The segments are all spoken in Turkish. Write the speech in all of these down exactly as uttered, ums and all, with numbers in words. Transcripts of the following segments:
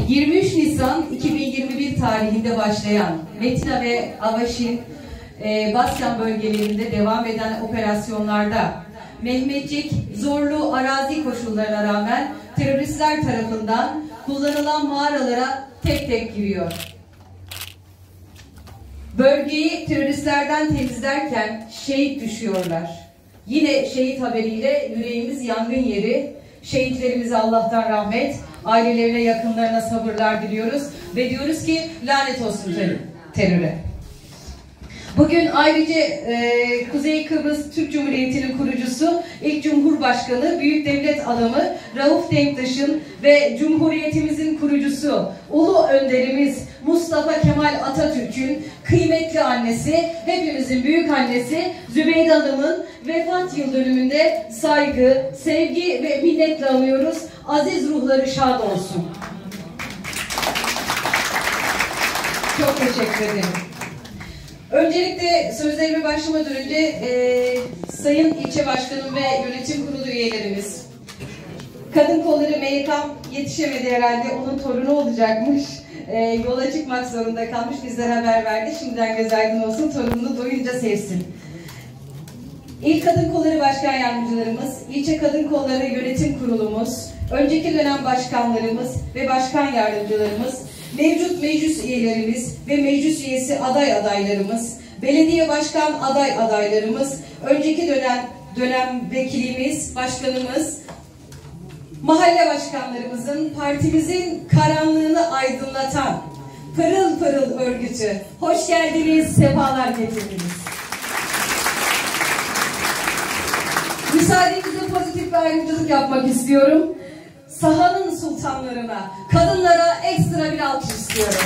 yirmi üç Nisan iki bin yirmi bir tarihinde başlayan Metina ve Avaşin e, Basyan bölgelerinde devam eden operasyonlarda Mehmetçik zorlu arazi koşullarına rağmen teröristler tarafından kullanılan mağaralara tek tek giriyor. Bölgeyi teröristlerden temizlerken şehit düşüyorlar. Yine şehit haberiyle yüreğimiz yangın yeri. Şehitlerimize Allah'tan rahmet, ailelerine, yakınlarına sabırlar diliyoruz ve diyoruz ki lanet olsun teröre. Bugün ayrıca e, Kuzey Kıbrıs Türk Cumhuriyeti'nin kurucusu, ilk Cumhurbaşkanı, büyük devlet adamı Rauf Denktaş'ın ve Cumhuriyetimizin kurucusu, ulu önderimiz Mustafa Kemal Atatürk'ün kıymetli annesi, hepimizin büyük annesi Zübeyde Hanım'ın vefat yıl dönümünde saygı, sevgi ve minnetle anıyoruz. Aziz ruhları şad olsun. Çok teşekkür ederim. Öncelikle sözlerime başlamadan önce e, Sayın İlçe Başkanım ve Yönetim Kurulu üyelerimiz, Kadın Kolları M Y K'm yetişemedi herhalde, onun torunu olacakmış. E, yola çıkmak zorunda kalmış, bizlere haber verdi. Şimdiden göz aydın olsun, torununu doyunca sevsin. İl Kadın Kolları Başkan Yardımcılarımız, İlçe Kadın Kolları Yönetim Kurulumuz, önceki dönem başkanlarımız ve başkan yardımcılarımız, mevcut meclis üyelerimiz ve meclis üyesi aday adaylarımız, belediye başkan aday adaylarımız, önceki dönem dönem vekilimiz, başkanımız, mahalle başkanlarımızın, partimizin karanlığını aydınlatan pırıl pırıl örgütü, hoş geldiniz, sefalar getirdiniz. Müsaadenizle pozitif bir ayrımcılık yapmak istiyorum. Sahanın sultanlarına, kadınlara ekstra bir alkış istiyorum.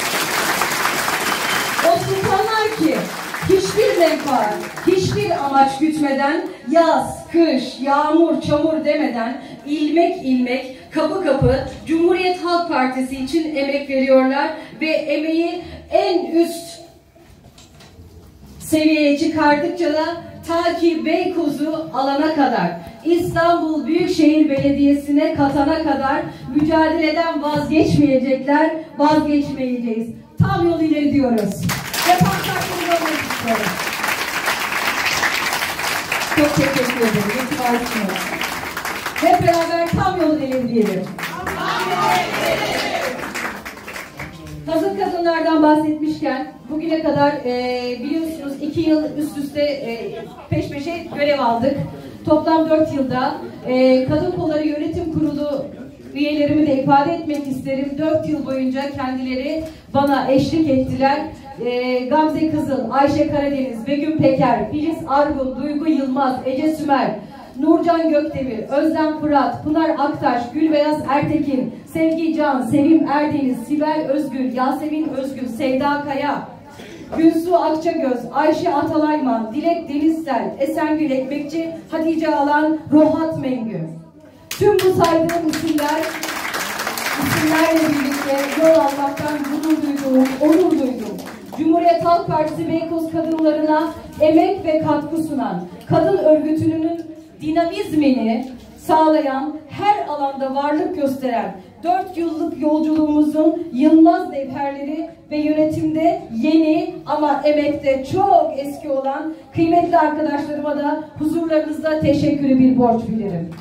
O sultanlar ki hiçbir menfaat, hiçbir amaç gütmeden, yaz, kış, yağmur, çamur demeden ilmek ilmek, kapı kapı Cumhuriyet Halk Partisi için emek veriyorlar ve emeği en üst seviyeye çıkardıkça da ta ki Beykoz'u alana kadar, İstanbul Büyükşehir Belediyesi'ne katana kadar mücadeleden vazgeçmeyecekler, vazgeçmeyeceğiz. Tam yol ileri diyoruz. Ve pankartını görmek istiyorum. Çok teşekkür ederim. Hep beraber tam yol ileri diyelim. Hazır kadınlardan bahsetmişken, bugüne kadar e, biliyorsunuz iki yıl üst üste e, peş peşe görev aldık. Toplam dört yılda e, Kadın Kolları Yönetim Kurulu üyelerimi de ifade etmek isterim. Dört yıl boyunca kendileri bana eşlik ettiler. E, Gamze Kızıl, Ayşe Karadeniz, Begüm Peker, Filiz Argun, Duygu Yılmaz, Ece Sümer, Nurcan Gökdemir, Özlem Fırat, Pınar Aktaş, Gülbeyaz Ertekin, Sevgi Can, Sevim Erdeniz, Sibel Özgür, Yasemin Özgür, Sevda Kaya, Gülsu Akçagöz, Ayşe Atalayman, Dilek Denizsel, Esengül Ekmekçi, Hatice Alan, Rohat Mengü. Tüm bu saydığım isimler, isimlerle birlikte yol almaktan gurur duyduğum, onur duydum. Cumhuriyet Halk Partisi Beykoz kadınlarına emek ve katkı sunan, kadın örgütünün dinamizmini sağlayan, her alanda varlık gösteren dört yıllık yolculuğumuzun yılmaz nevherleri ve yönetimde yeni ama emekte çok eski olan kıymetli arkadaşlarıma da huzurlarınızda teşekkürü bir borç bilirim.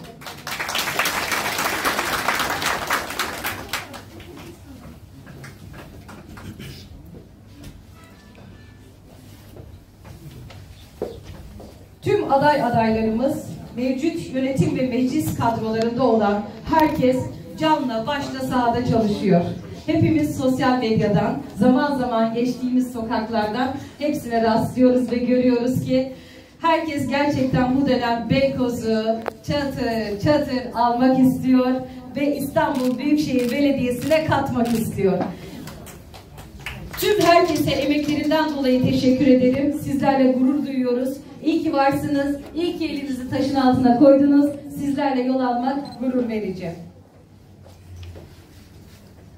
Tüm aday adaylarımız, mevcut yönetim ve meclis kadrolarında olan herkes canla başla sahada çalışıyor. Hepimiz sosyal medyadan, zaman zaman geçtiğimiz sokaklardan hepsine rastlıyoruz ve görüyoruz ki herkes gerçekten bu dönem Beykoz'u çatır çatır almak istiyor ve İstanbul Büyükşehir Belediyesi'ne katmak istiyor. Tüm herkese emeklerinden dolayı teşekkür ederim. Sizlerle gurur duyuyoruz. İyi ki varsınız. İyi ki elinizi taşın altına koydunuz. Sizlerle yol almak gurur verici.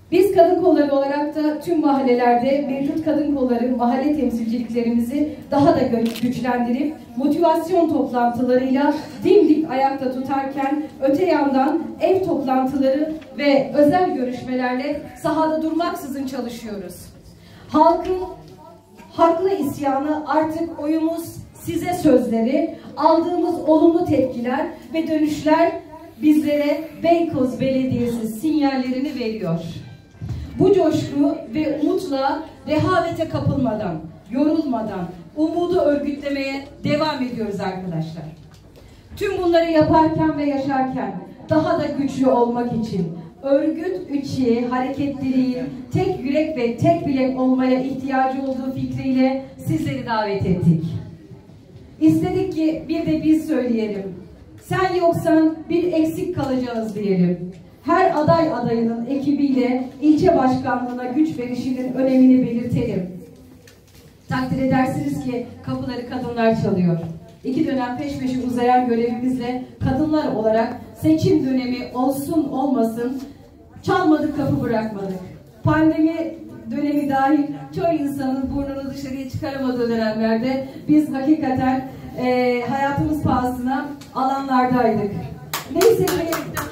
Biz kadın kolları olarak da tüm mahallelerde mevcut kadın kolları mahalle temsilciliklerimizi daha da güçlendirip motivasyon toplantılarıyla dimdik ayakta tutarken öte yandan ev toplantıları ve özel görüşmelerle sahada durmaksızın çalışıyoruz. Halkın haklı isyanı artık oyumuz size sözleri, aldığımız olumlu tepkiler ve dönüşler bizlere Beykoz Belediyesi sinyallerini veriyor. Bu coşku ve umutla rehavete kapılmadan, yorulmadan, umudu örgütlemeye devam ediyoruz arkadaşlar. Tüm bunları yaparken ve yaşarken daha da güçlü olmak için örgüt içi hareketliliğin tek yürek ve tek bilek olmaya ihtiyacı olduğu fikriyle sizleri davet ettik. İstedik ki bir de biz söyleyelim. Sen yoksan bir eksik kalacağız diyelim. Her aday adayının ekibiyle ilçe başkanlığına güç verişinin önemini belirtelim. Takdir edersiniz ki kapıları kadınlar çalıyor. İki dönem peş peşe uzayan görevimizle kadınlar olarak seçim dönemi olsun olmasın çalmadık, kapı bırakmadık. Pandemi dönemi dahil çoğu insanın burnunu dışarıya çıkaramadığı dönemlerde biz hakikaten e, hayatımız pahasına alanlardaydık. Neyse ki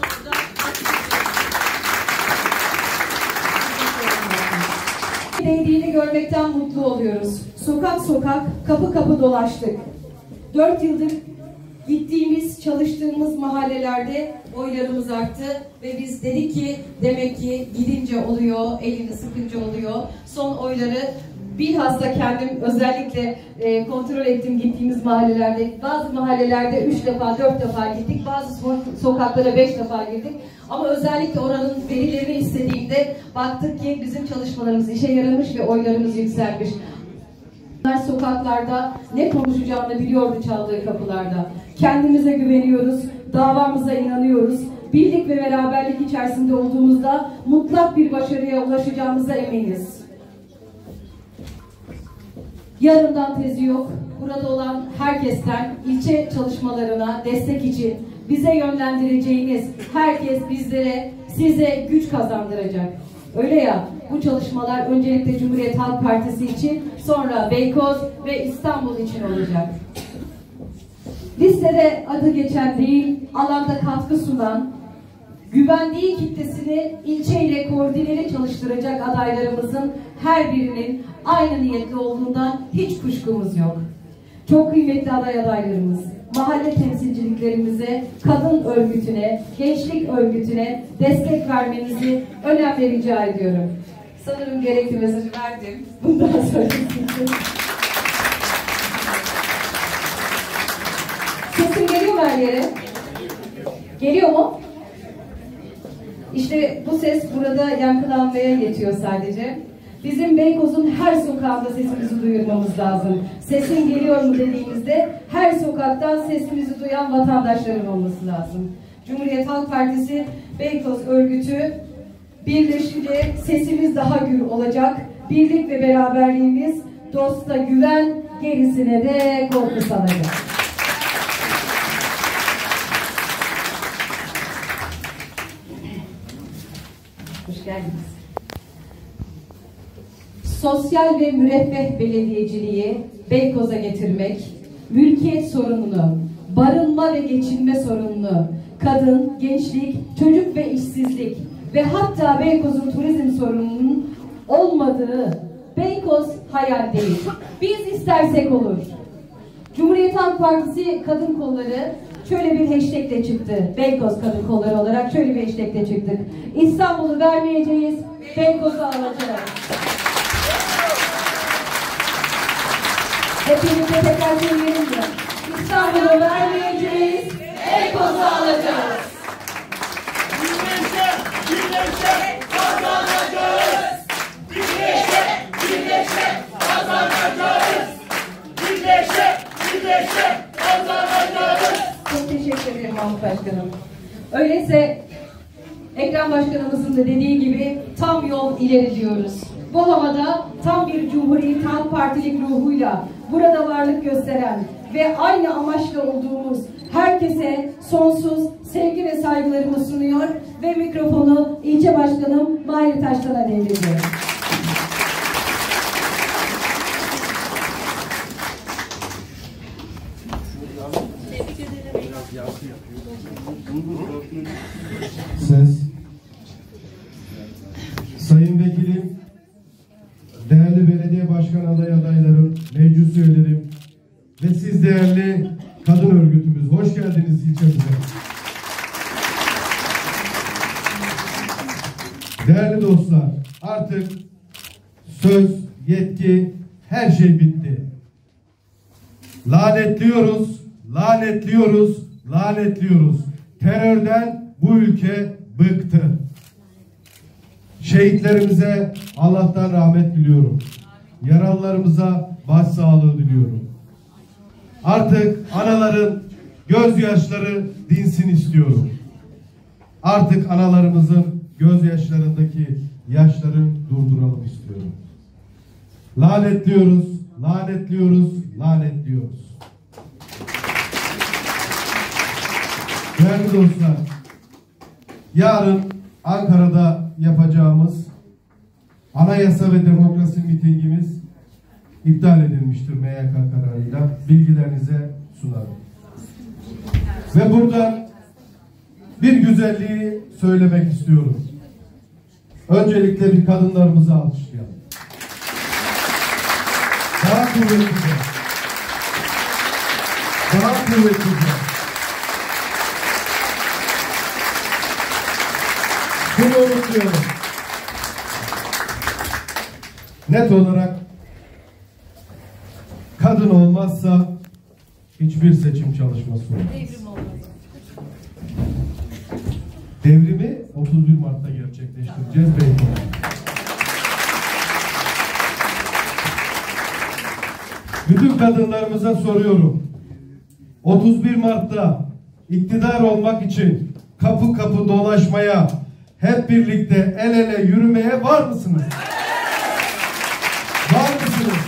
değdiğini görmekten mutlu oluyoruz. Sokak sokak, kapı kapı dolaştık. Dört yıldır gittiğimiz, çalıştığımız mahallelerde oylarımız arttı ve biz dedik ki demek ki gidince oluyor, elini sıkınca oluyor. Son oyları bilhassa kendim özellikle e, kontrol ettim gittiğimiz mahallelerde. Bazı mahallelerde üç defa, dört defa gittik. Bazı sokaklara beş defa girdik. Ama özellikle oranın verilerini istediğimde baktık ki bizim çalışmalarımız işe yaramış ve oylarımız yükselmiş. Sokaklarda ne konuşacağını biliyordu çaldığı kapılarda. Kendimize güveniyoruz, davamıza inanıyoruz. Birlik ve beraberlik içerisinde olduğumuzda mutlak bir başarıya ulaşacağımıza eminiz. Yarından tezi yok. Burada olan herkesten ilçe çalışmalarına destek için bize yönlendireceğiniz herkes bizlere, size güç kazandıracak. Öyle ya, bu çalışmalar öncelikle Cumhuriyet Halk Partisi için, sonra Beykoz ve İstanbul için olacak. Listede adı geçen değil, alanda katkı sunan, güvendiği kitlesini ilçeyle koordineli çalıştıracak adaylarımızın her birinin aynı niyetli olduğundan hiç kuşkumuz yok. Çok kıymetli aday adaylarımız, mahalle temsilciliklerimize, kadın örgütüne, gençlik örgütüne destek vermenizi önemli rica ediyorum. Sanırım gerekli mesajı verdim. Bundan sonra sesim geliyor mu her yere? Geliyor mu? İşte bu ses burada yankılanmaya yetiyor sadece. Bizim Beykoz'un her sokağında sesimizi duyurmamız lazım. Sesin geliyor mu dediğimizde her sokaktan sesimizi duyan vatandaşların olması lazım. Cumhuriyet Halk Partisi Beykoz örgütü birleşince sesimiz daha gür olacak. Birlik ve beraberliğimiz dosta güven, gerisine de korku salacak. Hoş geldiniz. Sosyal ve müreffeh belediyeciliği Beykoz'a getirmek, mülkiyet sorununu, barınma ve geçinme sorununu, kadın, gençlik, çocuk ve işsizlik ve hatta Beykoz'un turizm sorununun olmadığı Beykoz hayal değil. Biz istersek olur. Cumhuriyet Halk Partisi Kadın Kolları şöyle bir hashtagle çıktı. Beykoz Kadın Kolları olarak şöyle bir hashtagle çıktık. İstanbul'u vermeyeceğiz, Beykoz'u alacağız. Hepinize tekrar söyleyelim de. İstanbul'u vermeyeceğiz, Beykoz'u alacağız. Birleşe, birleşe kazanacağız. Birleşe, birleşe kazanacağız. Birleşe, birleşe kazanacağız. Çok teşekkür ederim Mahmut Başkanım. Öyleyse Ekrem Başkanımızın da dediği gibi tam yol ileri diyoruz. Bu havada tam bir Cumhuriyet Halk Partilik ruhuyla burada varlık gösteren ve aynı amaçla olduğumuz herkese sonsuz sevgi ve saygılarımı sunuyor. ve mikrofonu ilçe başkanım Mahir Taştan'a devrediyorum. Ses. Sayın Vekilim, değerli belediye başkan aday adaylarım, meclis üyelerim ve siz değerli kadın örgütümüz, hoş geldiniz ilçemize. Değerli dostlar, artık söz, yetki, her şey bitti. Lanetliyoruz, lanetliyoruz, lanetliyoruz. Terörden bu ülke bıktı. Şehitlerimize Allah'tan rahmet diliyorum. Yaralılarımıza başsağlığı diliyorum. Artık anaların gözyaşları dinsin istiyorum. Artık analarımızın gözyaşlarındaki yaşları durduralım istiyorum. Lanetliyoruz, lanetliyoruz, lanetliyoruz. Değerli dostlar, yarın Ankara'da yapacağımız anayasa ve demokrasi mitingimiz iptal edilmiştir M Y K kararıyla. Bilgilerinize sunarım. Ve buradan bir güzelliği söylemek istiyorum. Öncelikle bir kadınlarımızı alkışlayalım. Daha kuvvetlice. Daha kuvvetlice. Bunu unutmuyorum. Net olarak kadın olmazsa hiçbir seçim çalışması olmaz. Devrim olmaz. Devrimi otuz bir Mart'ta gerçekleştireceğiz belki. Bütün kadınlarımıza soruyorum. otuz bir Mart'ta iktidar olmak için kapı kapı dolaşmaya, hep birlikte el ele yürümeye var mısınız? Var mısınız?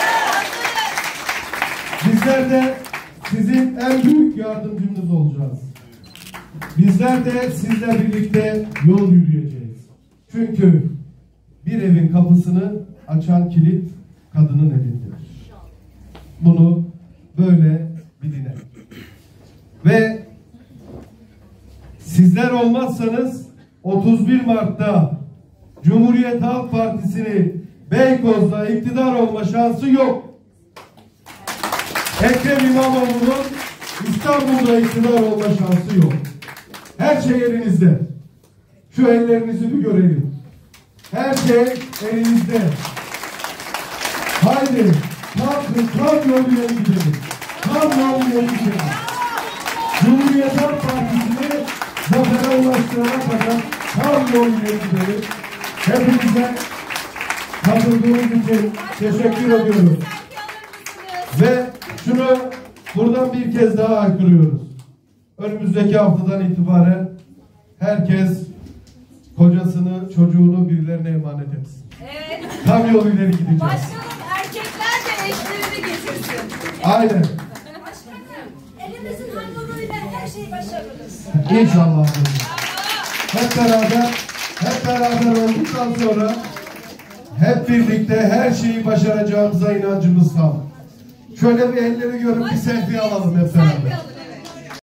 Bizler de sizin en büyük yardımcınız olacağız. Bizler de sizle birlikte yol yürüyeceğiz. Çünkü bir evin kapısını açan kilit kadının elindedir. Bunu böyle bilin. Ve sizler olmazsanız otuz bir Mart'ta Cumhuriyet Halk Partisi'ni Beykoz'da iktidar olma şansı yok. Ekrem İmamoğlu'nun İstanbul'da iktidar olma şansı yok. Her şey elinizde. Şu ellerinizi bir görelim. Her şey elinizde. Haydi kalkın, tam yoluna gidelim. Tam yoluna gidelim. Cumhuriyet Halk Partisi'ni zafere ulaştırana kadar tam yoluna gidelim. Hepinize katıldığınız için teşekkür ediyoruz. Ve şunu buradan bir kez daha haykırıyoruz. Önümüzdeki haftadan itibaren herkes kocasını, çocuğunu birilerine emanet etsin. Evet. Tam yol ileri gideceğiz. Başkanım, erkekler de eşlerini getirsin. Aynen. Başkanım, elimizin hamuruyla her şeyi başarırız. İnşallah. Hep beraber, hep beraber olduktan sonra hep birlikte her şeyi başaracağımıza inancımız tam. Şöyle bir elleri görüp bir selfie alalım hep beraber.